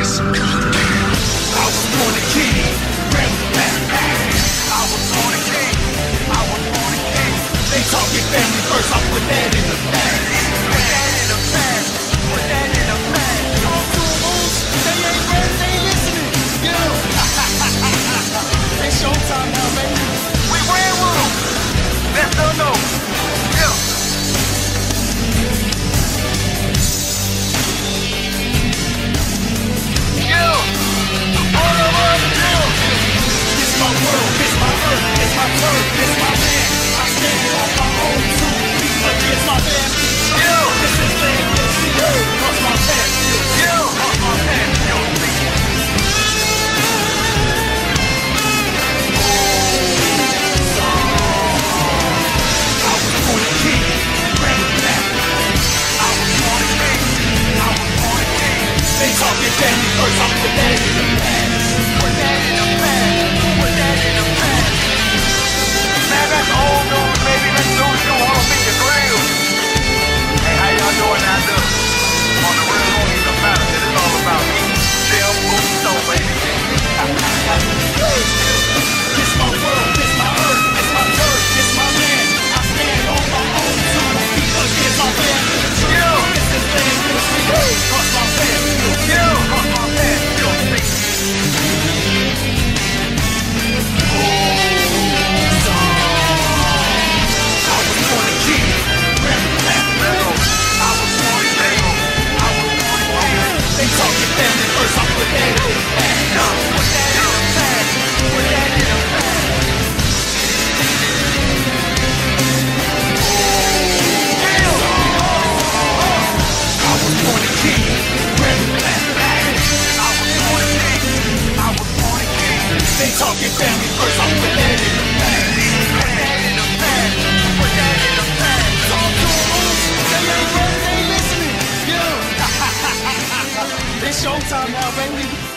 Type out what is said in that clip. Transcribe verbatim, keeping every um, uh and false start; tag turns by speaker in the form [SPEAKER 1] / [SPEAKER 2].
[SPEAKER 1] I was born a king, rebel back. I was born a king, I was born a king. They talking family first, I put that in the past. Put that in the past, put that in the past. Talk to them, moves, they ain't ready, they ain't listening. Get em. It's showtime now, baby. We ran with them. Let them know. Yeah. My world, it's my earth, it's my turf, it's my land. I stand on my own two feet against my band. Yeah. This is land, you'll see earth, cross my path, you'll see. Yeah. Cross my path, you'll see. I was born a king, rebel back. I was born a king, I was born a king. They talking family first, I put that in the past. Put that in the past. Put that in the past. Man, that's old news, baby. That's new to all of me, it's real. Hey, how y'all doing out there? On the real, don't even matter, cause it's all about me. Jim, food, so baby. This my world, this my earth, this my turf, this my land. I stand on my own two feet against my family. Yeah. This is land, you'll see. Cross my path, you'll see. Yeah. Cross my path, you'll see. They talking family first, I put that in the past. Put that in the past. Put that in the past. Hell! I was born a king, rebel back. I was born a king, I was born a king. They talking family first, I put that in the past. Put that in the past. Put that in the past. Talk to them, they ain't ready, they ain't listening. Yeah. It's showtime now, baby.